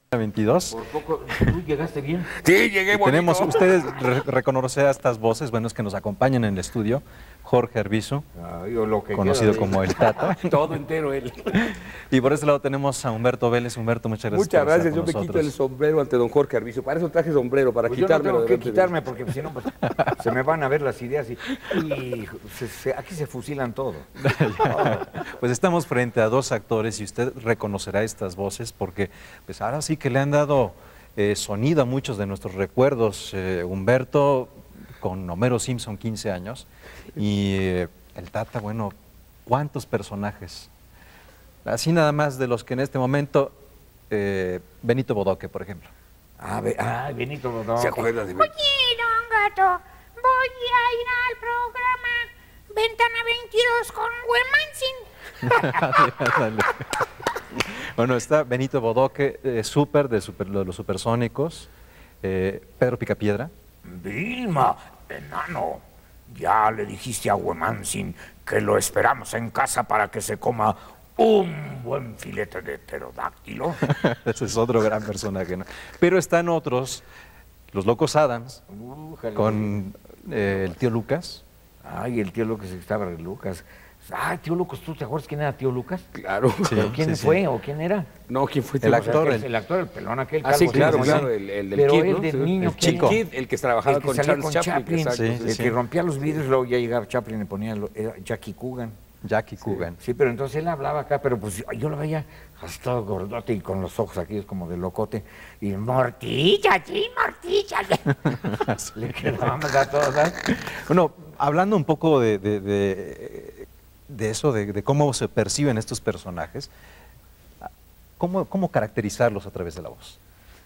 22. Por poco, ¿tú llegaste bien? Sí, llegué bonito. Tenemos, ustedes reconocer a estas voces, bueno, es que nos acompañan en el estudio, Jorge Arbizu, Ay, o lo que conocido queda de- como el Tata. Todo entero él. Y por ese lado tenemos a Humberto Vélez. Humberto, muchas gracias Muchas por estar gracias, yo con me quito nosotros. el sombrero ante don Jorge Arbizu. Para eso traje sombrero, para Pues yo no quitármelo. tengo que delante de- quitarme porque si no, pues, se me van a ver las ideas y aquí se fusilan todo. Pues estamos frente a dos actores y usted reconocerá estas voces porque pues ahora sí que le han dado sonido a muchos de nuestros recuerdos. Humberto con Homero Simpson, 15 años, y el Tata, bueno, ¿cuántos personajes? Así nada más de los que en este momento, Benito Bodoque, por ejemplo. Benito Bodoque. ¿Se acuerda de mí? Oye, don Gato, voy a ir al programa Ventana 22 con Huemansin. Bueno, está Benito Bodoque, de los Supersónicos, Pedro Picapiedra. Vilma, enano, ya le dijiste a Huemansin que lo esperamos en casa para que se coma un buen filete de pterodáctilo. Ese es otro gran personaje, ¿no? Pero están otros, los Locos Adams, con el tío Lucas. Ay, el tío Lucas estaba Lucas. Ay, tío Lucas, ¿tú te acuerdas quién era tío Lucas? Claro. ¿Pero quién sí, fue sí. o quién era? No, ¿quién fue? El tío? actor, El actor, el pelón aquel. Ah, sí, calvo, claro, sí, claro, sí. el del Pero Kid, el ¿no? del Sí, niño, el ¿quién chico. era? Kid, el que trabajaba El que con salía Charles con Chaplin. Exacto, Sí, el sí. que rompía los vidrios, luego ya llegaba Chaplin y ponía, era Jackie Coogan. Jackie Coogan. Sí, pero entonces él hablaba acá, pero pues yo lo veía así todo gordote y con los ojos aquí como de locote. Y mortilla, sí, mortilla. Le quedábamos a todos, ¿sabes? Bueno, hablando un poco de eso, de cómo se perciben estos personajes, ¿cómo caracterizarlos a través de la voz?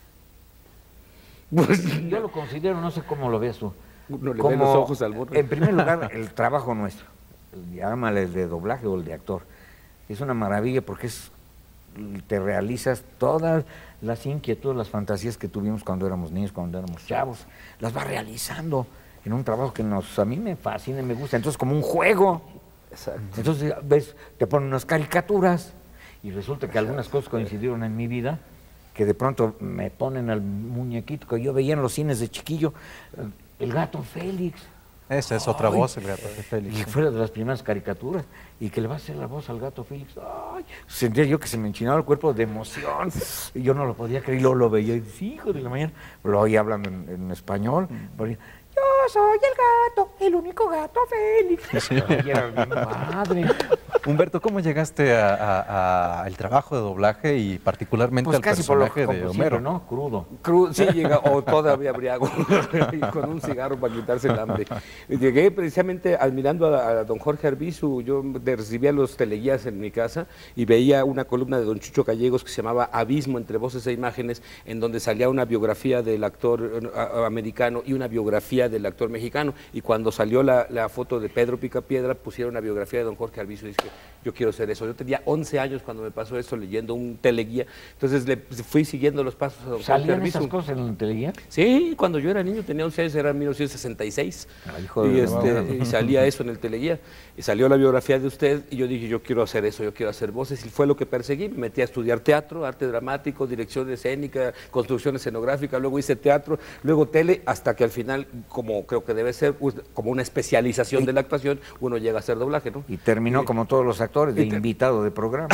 Pues yo lo considero, no sé cómo lo ves tú. Uno le ve los ojos al burro. En primer lugar, el trabajo nuestro, llámale el de doblaje o el de actor, es una maravilla porque te realizas todas las inquietudes, las fantasías que tuvimos cuando éramos niños, cuando éramos chavos, las vas realizando en un trabajo que a mí me fascina y me gusta, entonces como un juego. Exacto. Entonces, ves, te ponen unas caricaturas y resulta que algunas cosas coincidieron en mi vida, que de pronto me ponen al muñequito que yo veía en los cines de chiquillo, el gato Félix. Esa es otra Ay, voz, el gato de Félix. Y sí. fuera de las primeras caricaturas, y que le va a hacer la voz al gato Félix. Ay, sentía yo que se me enchinaba el cuerpo de emoción, y yo no lo podía creer, y luego lo veía, y decía, hijo de la mañana, lo oía hablando en español, ponía, yo soy el gato, el único gato Félix. Y era bien padre. Humberto, ¿cómo llegaste al trabajo de doblaje y particularmente Pues al casi por lo personaje de como Homero? siempre, ¿no? Crudo. Sí, llega, o todavía briago, y con un cigarro para quitarse el hambre. Llegué precisamente admirando a don Jorge Arbizu. Yo recibía los teleguías en mi casa y veía una columna de don Chucho Gallegos que se llamaba Abismo entre voces e imágenes, en donde salía una biografía del actor americano y una biografía del actor mexicano. Y cuando salió la foto de Pedro Picapiedra, pusieron una biografía de don Jorge Arbizu y dije, yo quiero ser eso. Yo tenía 11 años cuando me pasó esto leyendo un teleguía, entonces le fui siguiendo los pasos a don Jorge ¿Salían Arbizu. esas cosas en la teleguía? Sí, cuando yo era niño, tenía 11 años, era en 1966, hijo y, de la madre. y salía eso en el teleguía, y salió la biografía de usted, y yo dije, yo quiero hacer eso, yo quiero hacer voces, y fue lo que perseguí. Me metí a estudiar teatro, arte dramático, dirección escénica, construcción escenográfica, luego hice teatro, luego tele, hasta que al final, como creo que debe ser, como una especialización de la actuación, uno llega a hacer doblaje, ¿no? Y terminó como todos los actores, de invitado de programa.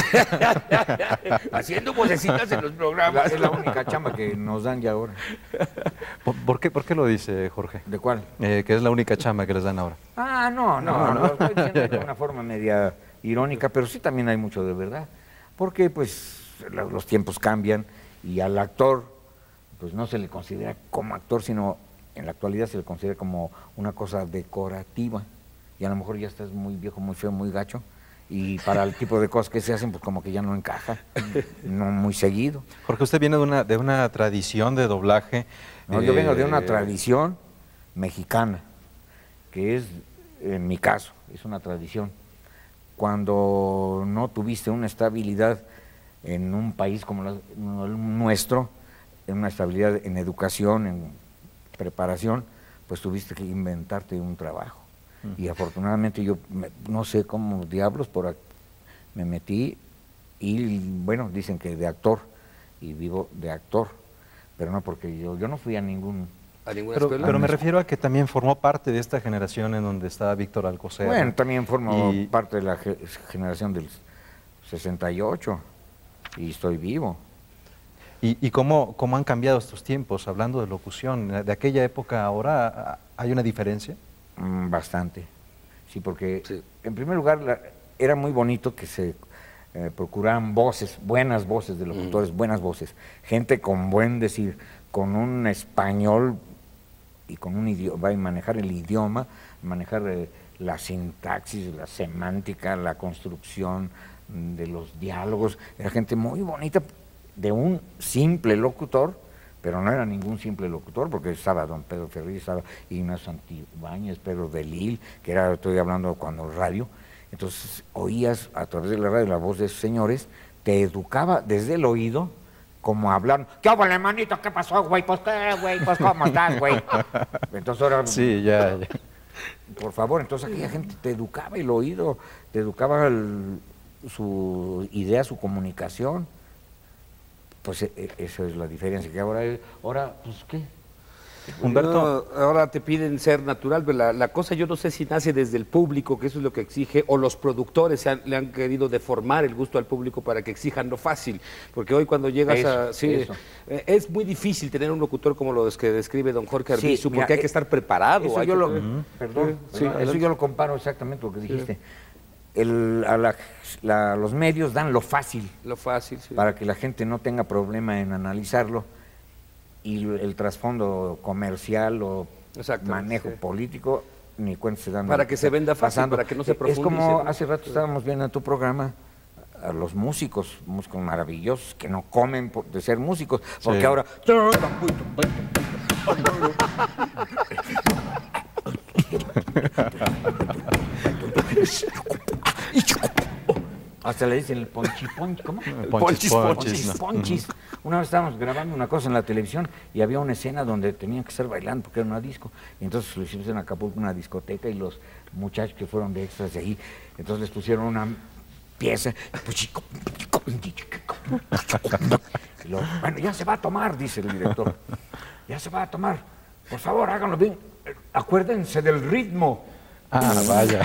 Haciendo vocecitas en los programas. Es la única chamba que nos dan ya ahora. ¿Por qué lo dice Jorge? ¿De cuál? Que es la única chamba que les dan ahora. Ah, no, lo estoy diciendo de una forma media irónica, pero sí también hay mucho de verdad. Porque pues los tiempos cambian y al actor pues no se le considera como actor, sino en la actualidad se le considera como una cosa decorativa. Y a lo mejor ya estás muy viejo, muy feo, muy gacho. Y para el tipo de cosas que se hacen, pues como que ya no encaja, no muy seguido. Jorge, usted viene de una tradición de doblaje. No, yo vengo de una tradición mexicana, que es, en mi caso, es una tradición. Cuando no tuviste una estabilidad en un país como el nuestro, en una estabilidad en educación, en preparación, pues tuviste que inventarte un trabajo. Y afortunadamente yo no sé cómo diablos me metí y bueno, dicen que de actor y vivo de actor, pero no porque yo no fui a ninguna escuela. Pero me refiero a que también formó parte de esta generación en donde estaba Víctor Alcocer. Bueno, también formo parte de la generación del 68 y estoy vivo. ¿Y cómo han cambiado estos tiempos, hablando de locución? ¿De aquella época a ahora hay una diferencia? Bastante, sí, porque en primer lugar era muy bonito que se procuraran voces, buenas voces de locutores, buenas voces, gente con buen decir, con un español y con un idioma, y manejar el idioma, manejar la sintaxis, la semántica, la construcción de los diálogos. Era gente muy bonita, de un simple locutor, pero no era ningún simple locutor, porque estaba don Pedro Ferriz, estaba Ignacio Santibáñez, Pedro de Lille, que era, estoy hablando cuando radio. Entonces oías a través de la radio la voz de esos señores, te educaba desde el oído, como hablar. ¿Qué hago, manito? ¿Qué pasó, güey? Pues qué, güey, pues cómo estás, güey. Entonces ahora... Sí, ya. Por favor, entonces aquella gente te educaba el oído, te educaba su idea, su comunicación. Pues eso es la diferencia, que ahora pues ¿qué? Humberto, ahora te piden ser natural, pero la cosa yo no sé si nace desde el público, que eso es lo que exige, o los productores le han querido deformar el gusto al público para que exijan lo fácil, porque hoy cuando llegas es muy difícil tener un locutor como los que describe don Jorge Arbizu, porque hay que estar preparado. Eso yo lo comparo exactamente lo que dijiste. Los medios dan lo fácil, para que la gente no tenga problema en analizarlo, y el trasfondo comercial o manejo político ni cuenta se dan. Para que se venda fácil, para que no se profundice. Es como hace rato estábamos viendo en tu programa a los músicos maravillosos que no comen de ser músicos, porque ahora... Hasta le dicen el ponchi-ponchi, ¿cómo? Ponchis. Una vez estábamos grabando una cosa en la televisión y había una escena donde tenían que estar bailando porque era una disco. Y entonces lo hicimos en Acapulco, una discoteca, y los muchachos que fueron de extras de ahí, entonces les pusieron una pieza. Y luego, bueno, ya se va a tomar, dice el director. Ya se va a tomar. Por favor, háganlo bien. Acuérdense del ritmo. Vaya.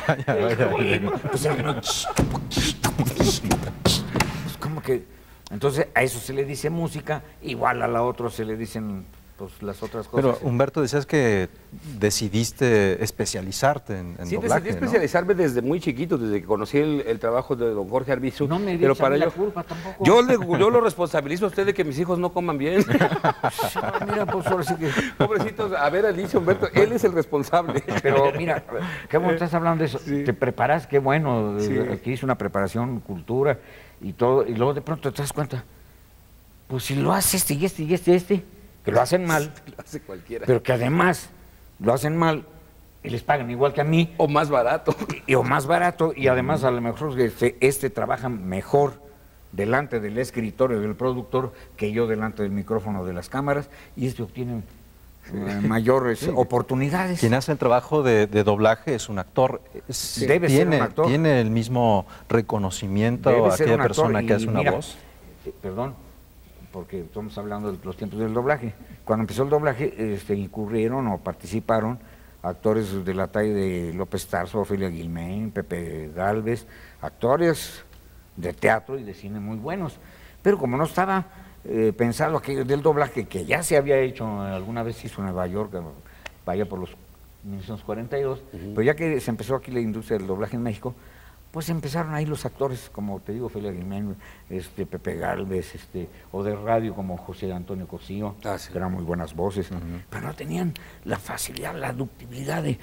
Pues como que, entonces a eso se le dice música, igual a la otra se le dicen pues las otras cosas. Pero Humberto, decías que decidiste especializarte en sí, doblaje, decidí especializarme desde muy chiquito, desde que conocí el trabajo de don Jorge Arbizu. No me pero para la culpa tampoco. Yo lo responsabilizo a usted de que mis hijos no coman bien. Mira, pues ahora sí que... Pobrecitos, a ver, Alicia, Humberto, él es el responsable. Pero mira, qué bueno estás hablando de eso. Sí. Te preparas, qué bueno, que hice una preparación, cultura y todo, y luego de pronto te das cuenta, pues si lo hace este y este, que lo hacen mal, lo hace cualquiera, pero que además lo hacen mal y les pagan igual que a mí. O más barato. O más barato, y además a lo mejor este trabaja mejor delante del escritorio del productor que yo delante del micrófono de las cámaras, y obtienen mayores oportunidades. Quien hace el trabajo de doblaje es un actor. Debe ser un actor. ¿Tiene el mismo reconocimiento a aquella persona que hace una voz? Perdón, porque estamos hablando de los tiempos del doblaje. Cuando empezó el doblaje, incurrieron o participaron actores de la talla de López Tarso, Ofelia Guilmain, Pepe Gálvez, actores de teatro y de cine muy buenos. Pero como no estaba pensado aquello del doblaje, que ya se había hecho, alguna vez se hizo en Nueva York, vaya por los 1942, pero ya que se empezó aquí la industria del doblaje en México, pues empezaron ahí los actores, como te digo, Ofelia Guilmain, Pepe Gálvez, o de radio como José Antonio Cosío, que eran muy buenas voces, pero no tenían la facilidad, la ductibilidad de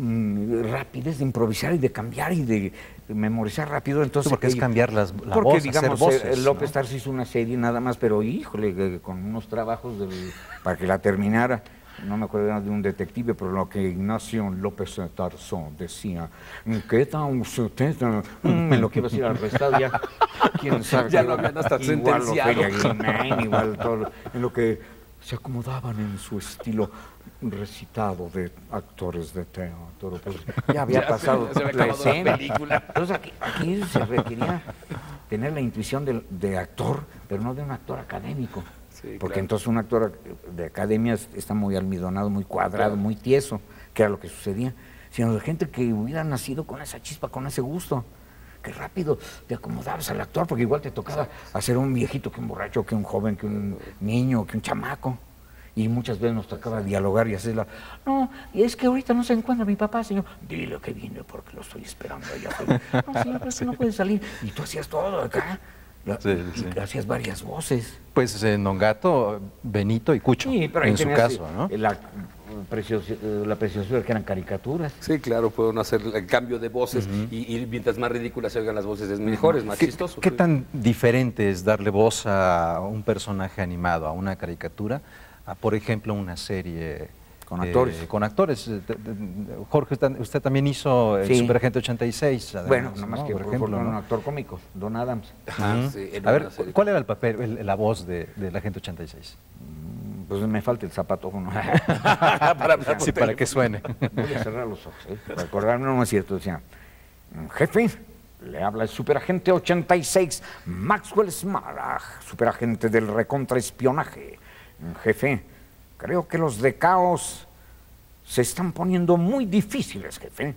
rapidez de improvisar y de cambiar y de memorizar rápido. Entonces, porque es cambiar la porque, voz, digamos, hacer voces, López Tarso hizo una serie nada más, pero híjole, con unos trabajos para que la terminara. No me acuerdo de un detective, pero lo que Ignacio López Tarso decía, ¿qué tal usted? Me lo quiero decir arrestado ya. ¿Quién sabe? Ya lo habían hasta sentenciado. Igual todo, en lo que se acomodaban en su estilo recitado de actores de teatro. Pues ya había pasado la escena. Entonces aquí se requería tener la intuición de actor, pero no de un actor académico. Sí, porque claro. entonces un actor de academia está muy almidonado, muy cuadrado, muy tieso, que era lo que sucedía, sino de gente que hubiera nacido con esa chispa, con ese gusto. Qué rápido te acomodabas al actor, porque igual te tocaba hacer un viejito, que un borracho, que un joven, que un niño, que un chamaco. Y muchas veces nos tocaba dialogar y hacerla. No, y es que ahorita no se encuentra mi papá, señor. Dile que viene porque lo estoy esperando allá afuera. No, señor, pero es que no puede salir. Y tú hacías todo acá. Y hacías varias voces. Pues en Don Gato, Benito y Cucho, Sí, pero ahí en su tenías, caso, ¿no? la preciosura que eran caricaturas. Sí, claro, pueden hacer el cambio de voces y mientras más ridículas se oigan las voces es mejor, es más chistoso. ¿Qué sí. tan diferente es darle voz a un personaje animado, a una caricatura, a, por ejemplo, una serie Con actores. Con actores. Jorge, usted también hizo Sí. Superagente 86. Además, Bueno, nada más ¿no? que por ejemplo, un ¿no? actor cómico, Don Adams. Ajá, sí, en A ver, una serie. ¿cuál era el papel, la voz del Agente 86? Pues me falta el zapato. ¿No? Sí, para que suene. Voy a cerrar los ojos, para acordarme, no es cierto. Decía, jefe, le habla el superagente 86, Maxwell Smaragd, superagente del recontraespionaje. Jefe, creo que los de Caos se están poniendo muy difíciles, jefe.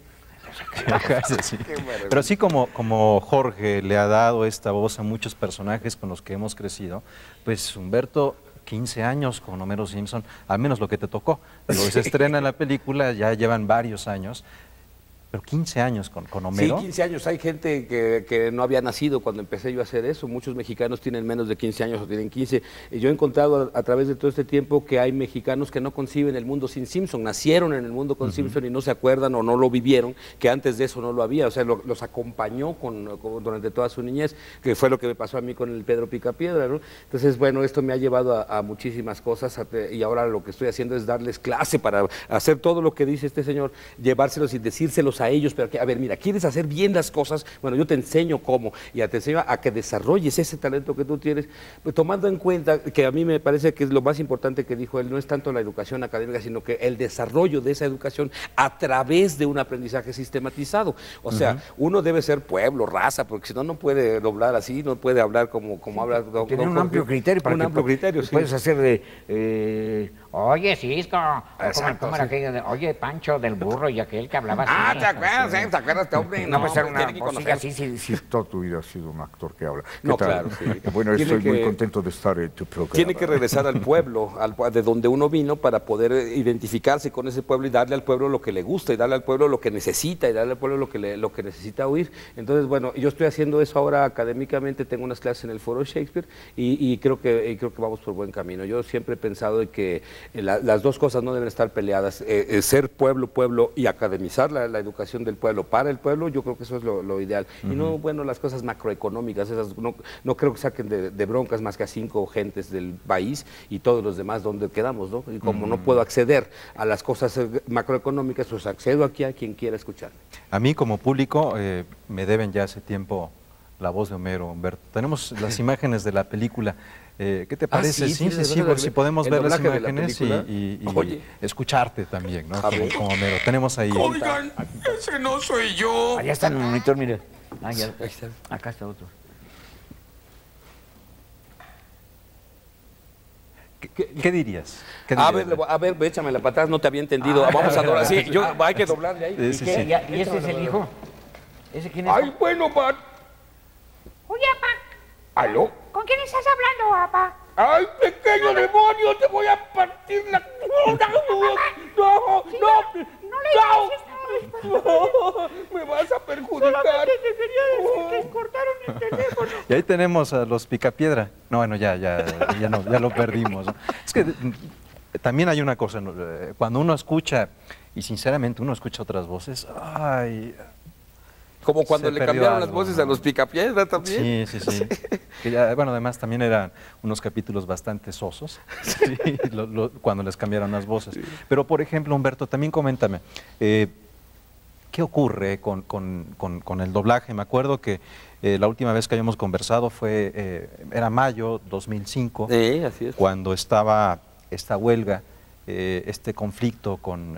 Sí. Pero así como Jorge le ha dado esta voz a muchos personajes con los que hemos crecido, pues Humberto, 15 años con Homero Simpson, al menos lo que te tocó. Luego se estrena la película, ya llevan varios años, pero 15 años con Homero. Sí, 15 años. Hay gente que no había nacido cuando empecé yo a hacer eso. Muchos mexicanos tienen menos de 15 años o tienen 15. Y yo he encontrado a través de todo este tiempo que hay mexicanos que no conciben el mundo sin Simpson. Nacieron en el mundo con Simpson y no se acuerdan o no lo vivieron, que antes de eso no lo había. O sea, los acompañó durante toda su niñez, que fue lo que me pasó a mí con el Pedro Picapiedra, ¿no? Entonces, bueno, esto me ha llevado a muchísimas cosas y ahora lo que estoy haciendo es darles clase para hacer todo lo que dice este señor, llevárselos y decírselos a ellos, pero que, a ver, mira, ¿quieres hacer bien las cosas? Bueno, yo te enseño cómo, y te enseño a que desarrolles ese talento que tú tienes, pues, tomando en cuenta que a mí me parece que es lo más importante que dijo él, no es tanto la educación académica, sino que el desarrollo de esa educación a través de un aprendizaje sistematizado. O sea, uno debe ser pueblo, raza, porque si no, no puede doblar así, no puede hablar como habla don Tener un Jorge. amplio criterio. Para un que amplio criterio, sí. Puedes hacer de, oye, Cisco, Exacto, ¿cómo era sí. aquello de, oye, Pancho del burro y aquel que hablaba así? Ah, ¿te acuerdas? ¿Te acuerdas este hombre? No, pues era tiene una que vocilla conocer. así, sí, toda tu vida has sido un actor que habla. ¿Qué No, tal? claro, sí. Bueno, Tiene estoy muy que- contento de estar en tu programa. Tiene que regresar al pueblo, de donde uno vino, para poder identificarse con ese pueblo y darle al pueblo lo que le gusta, y darle al pueblo lo que necesita, y darle al pueblo lo que necesita oír. Entonces, bueno, yo estoy haciendo eso ahora académicamente, tengo unas clases en el Foro Shakespeare y creo que vamos por buen camino. Yo siempre he pensado de que las dos cosas no deben estar peleadas, ser pueblo y academizar la educación del pueblo para el pueblo, yo creo que eso es lo ideal. Y no, bueno, las cosas macroeconómicas, esas no creo que saquen de broncas más que a 5 gentes del país y todos los demás donde quedamos, ¿no? Y como no puedo acceder a las cosas macroeconómicas, pues accedo aquí a quien quiera escucharme. A mí como público me deben ya hace tiempo la voz de Homero, Humberto. Tenemos las imágenes de la película. ¿Qué te parece? sí, Por si podemos el ver las doblaje de la imágenes película. y Oye. escucharte también, ¿no? A ver. Como Homero. Tenemos ahí. Oigan, ese no soy yo. Allá está el monitor, mire. Ah, ya, Ahí está. acá está otro. ¿Qué dirías? ¿Qué A dirías? ver, échamela para atrás, no te había entendido. Vamos a doblar, sí, hay que doblarle ahí. Sí, ¿Y qué? sí. ¿Y ese es el hijo? ¿Ese quién es? Ay, bueno, Pat. Oye, papá, ¿Aló? ¿con quién estás hablando, papá? ¡Ay, pequeño demonio! ¡Te voy a partir la... ¡No! ¡No! No le ¡No! ¡Me vas a perjudicar! te quería decir que cortaron el teléfono. Y ahí tenemos a los Picapiedra. No, bueno, ya lo perdimos, ¿no? Es que también hay una cosa, ¿no? Cuando uno escucha, y sinceramente uno escucha otras voces, ay, Como cuando Se le perdió cambiaron las algo, voces ¿no? a los Picapiedra también. sí. Que ya, bueno, además también eran unos capítulos bastante sosos, sí, cuando les cambiaron las voces. Pero, por ejemplo, Humberto, también coméntame, ¿qué ocurre con el doblaje? Me acuerdo que la última vez que habíamos conversado era mayo 2005, Así es. cuando estaba esta huelga, este conflicto con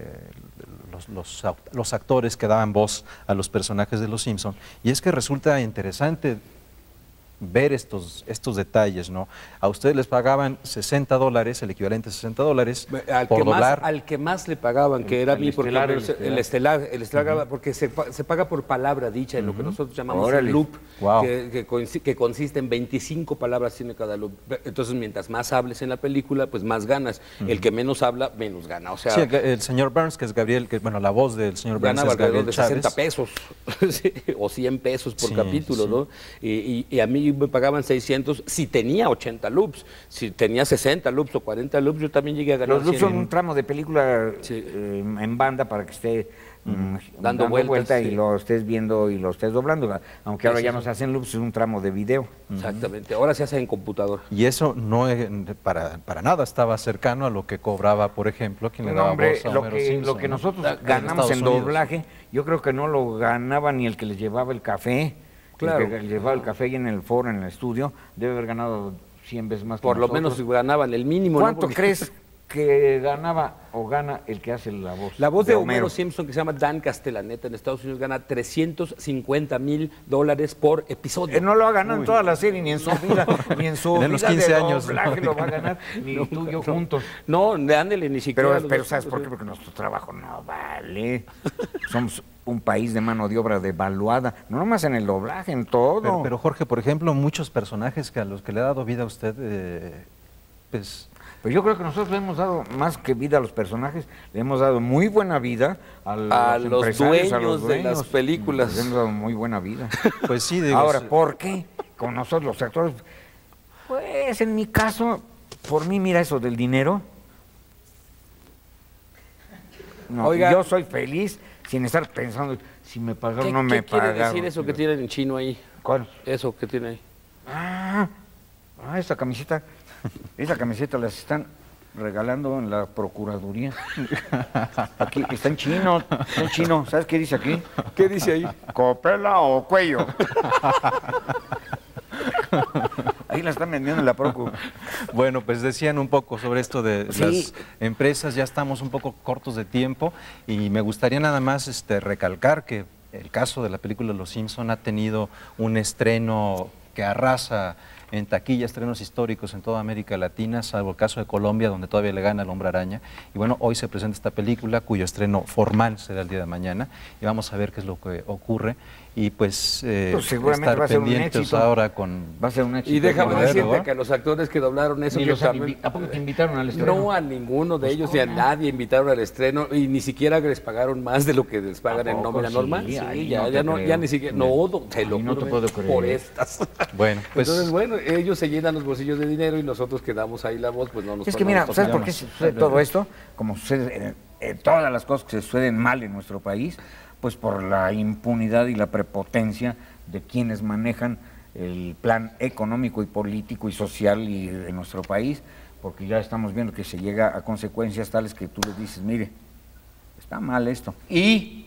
los actores que daban voz a los personajes de Los Simpson, y es que resulta interesante ver estos detalles, ¿no? A ustedes les pagaban $60, el equivalente a $60 por doblar. Al que más le pagaban, que era a mí, porque el estelar, porque se paga por palabra dicha, en lo que nosotros llamamos el loop, Wow. que consiste en 25 palabras tiene cada loop. Entonces, mientras más hables en la película, pues más ganas. El que menos habla, menos gana. O sea, Sí, el señor Burns, que es Gabriel, bueno, la voz del señor Burns ganaba es Gabriel alrededor de 60 Chávez. pesos sí, o 100 pesos por Sí, capítulo, sí. ¿no? Y a mí me pagaban 600 si tenía 80 loops. Si tenía 60 loops o 40 loops, yo también llegué a ganar Los loops 100. son un tramo de película Sí. en banda para que esté Dando vueltas, vuelta sí. y lo estés viendo y lo estés doblando. Aunque ahora ya no se hacen loops, es un tramo de video. Exactamente. Ahora se hace en computadora. Y eso no para nada estaba cercano a lo que cobraba, por ejemplo, quien le No, daba hombre, voz a lo Homero que Simpson, ¿no? nosotros En ganamos en Estados Unidos. doblaje, yo creo que no lo ganaba ni el que les llevaba el café. Claro. El que llevaba el café ahí en el foro, en el estudio, debe haber ganado 100 veces más que Por lo nosotros. menos ganaban el mínimo. ¿no? ¿Cuánto Porque- crees que ganaba o gana el que hace la voz? La voz de Homero Simpson, que se llama Dan Castellaneta, en Estados Unidos gana $350,000 por episodio. No lo ha ganado en toda la serie, ni en su vida, ni en su En los vida 15 de años, doblaje ¿no? lo va a ganar, ni tú y yo juntos. No, ándele, ni siquiera. Pero, los pero dos ¿sabes por juntos, qué? Porque nuestro trabajo no vale. Somos un país de mano de obra devaluada, no nomás en el doblaje, en todo. Pero Jorge, por ejemplo, muchos personajes a los que le ha dado vida a usted, pues Pues yo creo que nosotros le hemos dado más que vida a los personajes, le hemos dado muy buena vida A los los empresarios, dueños de las películas. Les hemos dado muy buena vida. pues sí, digo, Ahora, ¿por qué? Con nosotros los actores, pues en mi caso, por mí, mira eso del dinero. No, Oiga. yo soy feliz sin estar pensando si me pagaron o no me ¿Qué quiere pagaron. decir eso que tienen en chino ahí? ¿Cuál? Eso que tiene ahí. Esta camiseta. Esa camiseta las están regalando en la Procuraduría. Aquí, está en chino, está en chino. ¿Sabes qué dice aquí? ¿Qué dice ahí? ¿Copela o cuello? Ahí la están vendiendo en la Procu. bueno, pues decían un poco sobre esto de Sí. las empresas, ya estamos un poco cortos de tiempo y me gustaría nada más recalcar que el caso de la película Los Simpson ha tenido un estreno que arrasa en taquilla, estrenos históricos en toda América Latina, salvo el caso de Colombia, donde todavía le gana El Hombre Araña. Y bueno, hoy se presenta esta película, cuyo estreno formal será el día de mañana, y vamos a ver qué es lo que ocurre. Y pues, seguramente estar va a ser un pendientes éxito. ahora con... Va a ser un éxito. Y déjame Bueno, decirte ¿no? que a los actores que doblaron eso, Ni que los han también- ¿A poco te invitaron al estreno? no a ninguno de ellos, ni a nadie invitaron al estreno y ni siquiera les pagaron más de lo que les pagan ¿A en poco nómina sí? normal. Ay, Sí, ya, no te ya no, creo. ya ni siquiera, te lo Ay, no te juro, puedo creer. por estas. Bueno, pues... Entonces, bueno, ellos se llenan los bolsillos de dinero y nosotros que damos ahí la voz, pues no nos Es que no mira, nos ¿sabes toca. por qué sucede todo esto? Como sucede en todas las cosas que suceden mal en nuestro país, pues por la impunidad y la prepotencia de quienes manejan el plan económico y político y social de nuestro país, porque ya estamos viendo que se llega a consecuencias tales que tú les dices, mire, está mal esto. Y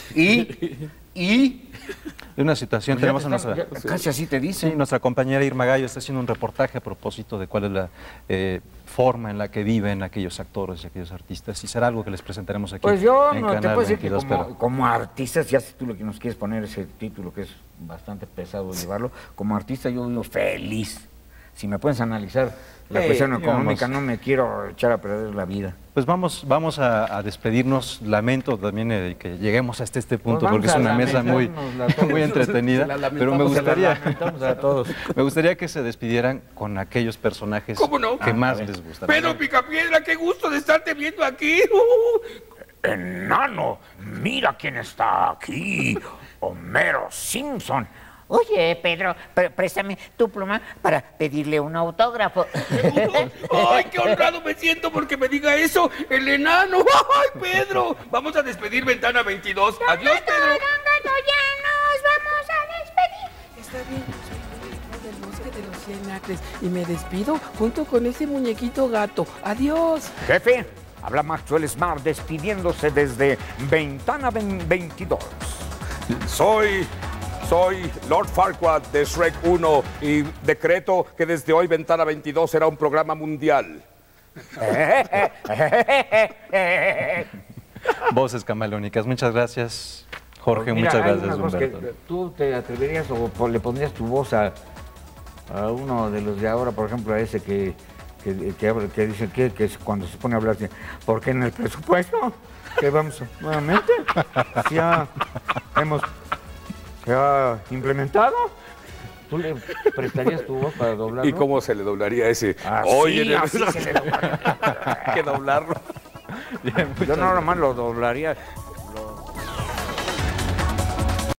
una situación, pues tenemos ya a te están- nuestra... ya casi así te Sí, dicen. nuestra compañera Irma Gallo está haciendo un reportaje a propósito de cuál es la forma en la que viven aquellos actores y aquellos artistas, y será algo que les presentaremos aquí Pues yo en no te Canal puedo decir que 22, como artistas, ya si tú lo que nos quieres poner ese título que es bastante pesado llevarlo, como artista yo vivo feliz. Si me puedes analizar la cuestión digamos. económica, no me quiero echar a perder la vida. Pues vamos a despedirnos. Lamento también que lleguemos hasta este punto, Pues porque es vamos a una mesa muy, lamentárnosla todos. muy entretenida, Se la pero me lamentamos, gustaría, a todos. me gustaría que se despidieran con aquellos personajes ¿Cómo no? que más les gustan. Pedro Picapiedra, qué gusto de estarte viendo aquí. Enano, mira quién está aquí. Homero Simpson. Oye, Pedro, préstame tu pluma para pedirle un autógrafo. ¡Ay, qué honrado me siento porque me diga eso el enano! ¡Ay, Pedro! Vamos a despedir Ventana 22. Adiós, Pedro. Gato, ya nos vamos a despedir. Está bien, soy el maestro del bosque de los 100 acres y me despido junto con ese muñequito gato. Adiós. Jefe, habla Maxwell Smart despidiéndose desde Ventana 22. Soy Lord Farquaad de Shrek 1 y decreto que desde hoy Ventana 22 será un programa mundial. Voces camaleónicas. Muchas gracias, Jorge. Pues mira, muchas hay gracias, unas voces Humberto. que ¿tú te atreverías o le pondrías tu voz a uno de los de ahora, por ejemplo, a ese que dice que es cuando se pone a hablar, porque en el presupuesto que vamos nuevamente ya hemos implementado? ¿Tú le prestarías tu voz para doblarlo? ¿Y cómo se le doblaría ese? Oye, Hay que doblarlo. Bien, yo no nomás lo doblaría,